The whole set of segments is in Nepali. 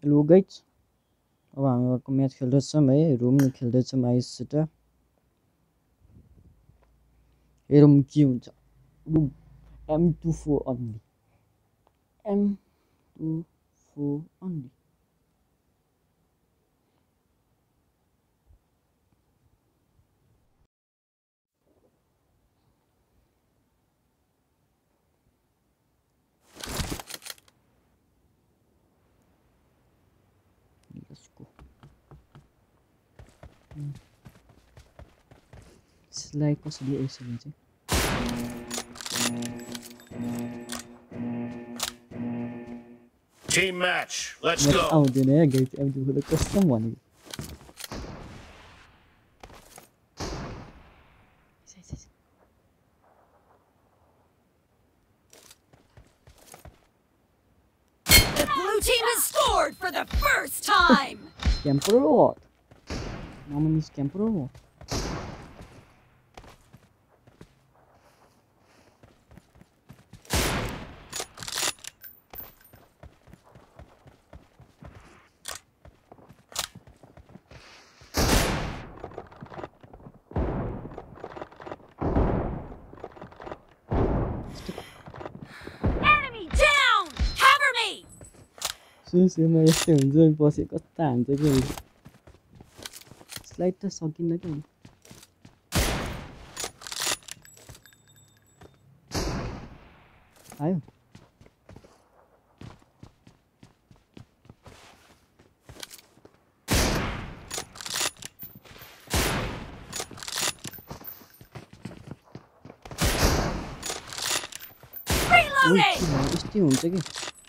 हेलो गाइज, अब हामी अर्को म्याच खेल्दैछौँ है। रुम खेल्दैछौँ आइससित। हेरौँ के हुन्छ। Room M24 only. M24 only. Let's go. Slide कसरी यसरी चाहिँ Team match. Let's go. आउँदैन है गाइज, M24 त कसम भनेको। The blue team has scored for the first time. Camper or what? Mama is camper or what? Enemy down. Cover me. सुमा यस्तै हुन्छ बसे कता हान्छ कि स्लाइड त सकिन्न कि आयो यस्तै हुन्छ कि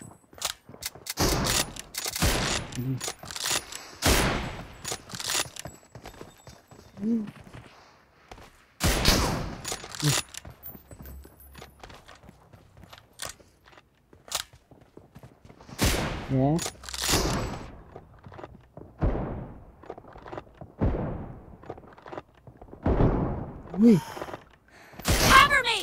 Yeah. Wait. Cover me.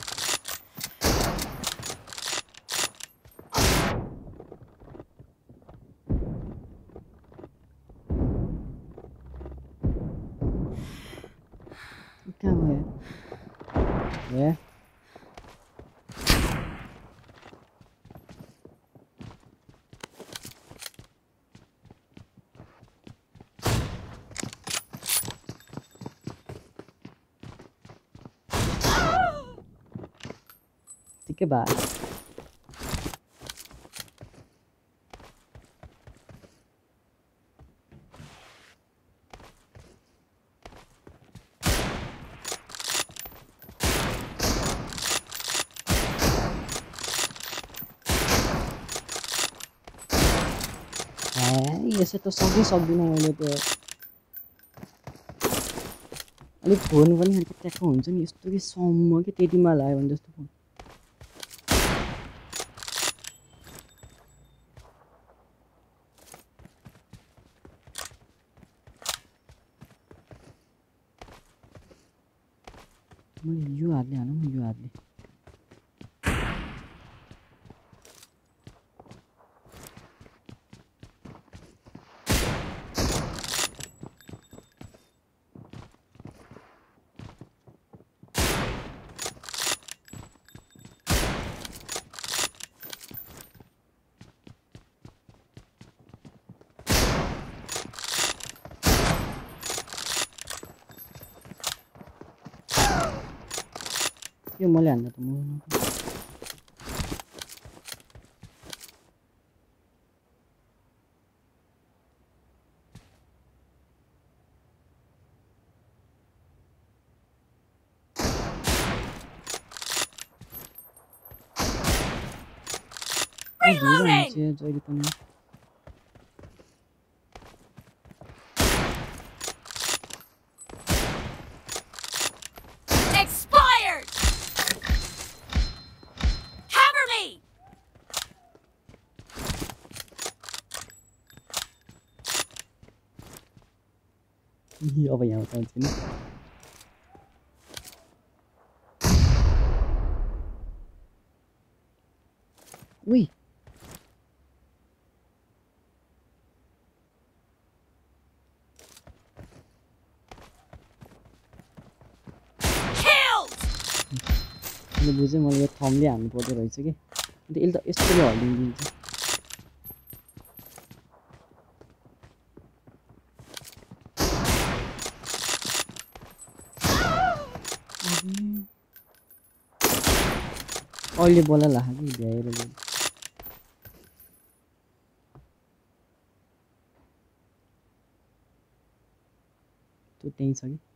Come here. Yeah. Think about it. यसो त सक्दिनँ मैले त अलिक फोन पनि ट्याक्क हुन्छ नि यस्तो कि सम्म कि त्यतिमा लाग्यो भने जस्तो फोन मैले यो हातले हालौँ यो हातले यो मैले हान्दा त म Reloading. जहिले पनि Expired. Cover me. अब यहाँ आउँछ नि उही मैले बुझेँ मैले यो थम्बले हान्नु पर्दो रहेछ कि अन्त यसले त यस्तोले हल्लिदिन्छ अहिले बोला ला कि भ्याएर गयो त्यो त्यही छ कि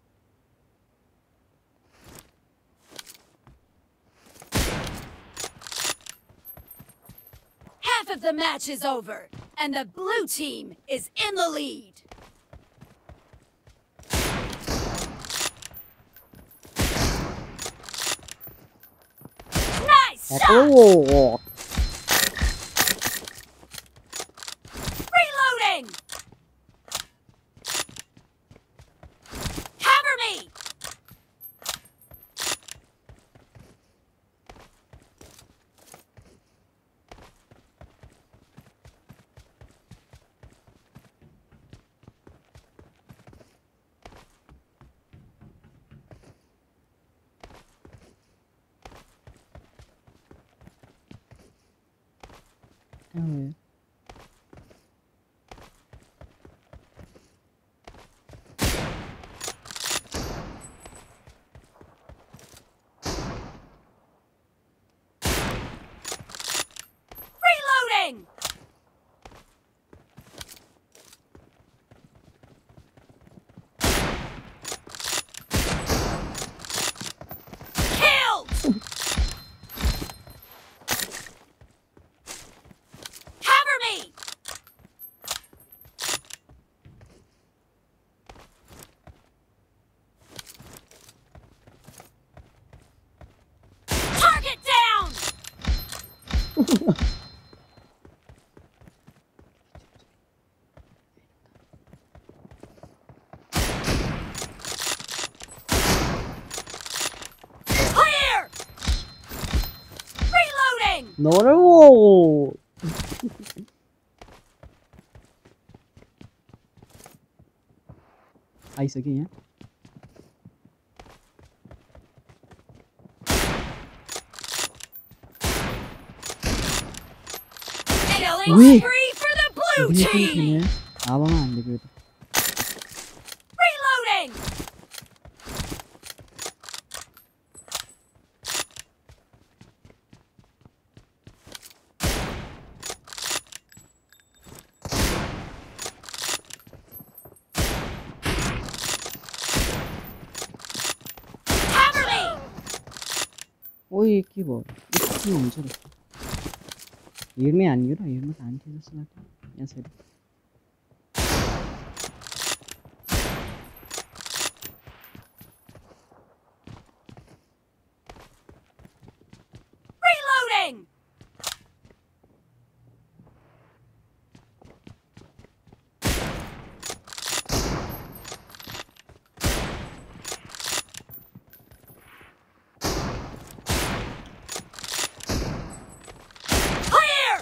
Half of the match is over, and the blue team is in the lead. Nice shot! Oh! Reloading! Cover me! Oh, Reloading! Killed! Cover me! Target down! Clear! Reloading! No! आइसक्यो यहाँ Killing spree for the blue team! हावामा हान्दिएको यो त Reloading! Cover me! ओइ के भयो के हुन्छ र हेडमै हान्यो र हेडमा त हान्थ्यो जस्तो लाग्यो यहाँ साइड Reloading! Clear!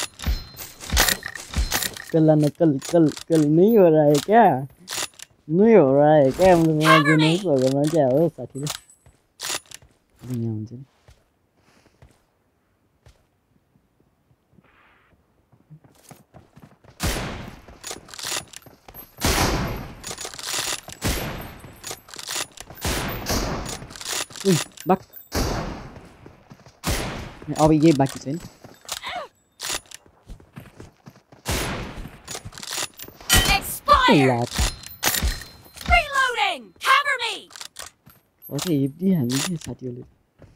कल नकल कल कल नहीं हो रहा है क्या नहीं हो रहा है क्या मतलब मैं जो नहीं प्रोग्राम में क्या हो साथीले यहाँ हुन्छ नि उई बाक अब यही बाकी छ नि Expired! Reloading! Cover me! Okay हिप्दी हामी के साथीहरूले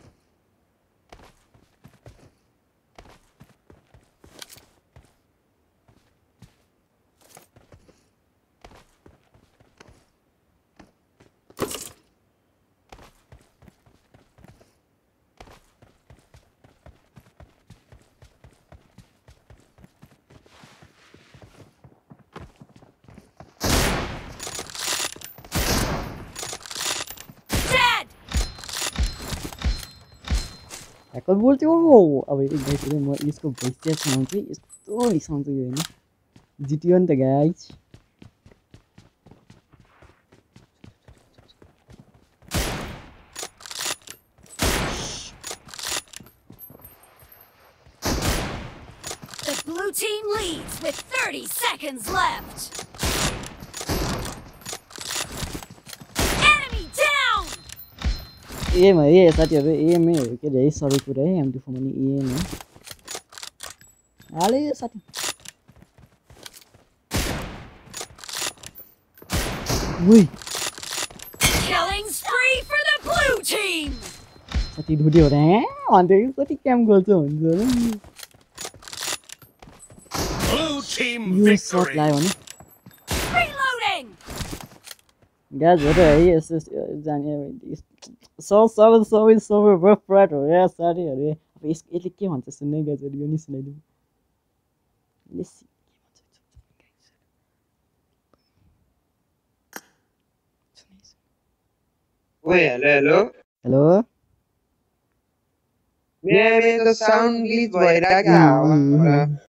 Dead! ह्याकर बोल्थ्यो अब एकैचोटि म यसको भइसक्या सुनाउँ चाहिँ यस्तो रिसाउँछ यो होइन जिटियो नि त guys blue team leads with 30 seconds left. Enemy down! ए मा ए साथीहरु ए मे हो के रे सबै कुरा है M24 पनि ए मे हाले साथी उई Killing spree for the blue team! साथी ढुट्यो रे भन्दै कति क्याम गर्छ हुन्छ Blue team यो सट victory. लायो भने Reloading! गाजहरु है यस जाने सबै बफ प्राइड हो या साथीहरु अब यसले के भन्छ सुन्नै गाजहरु यो नि सुनाइदिनु लेसी Wait, hello? Hello Maybe the sound glitch भइरहेको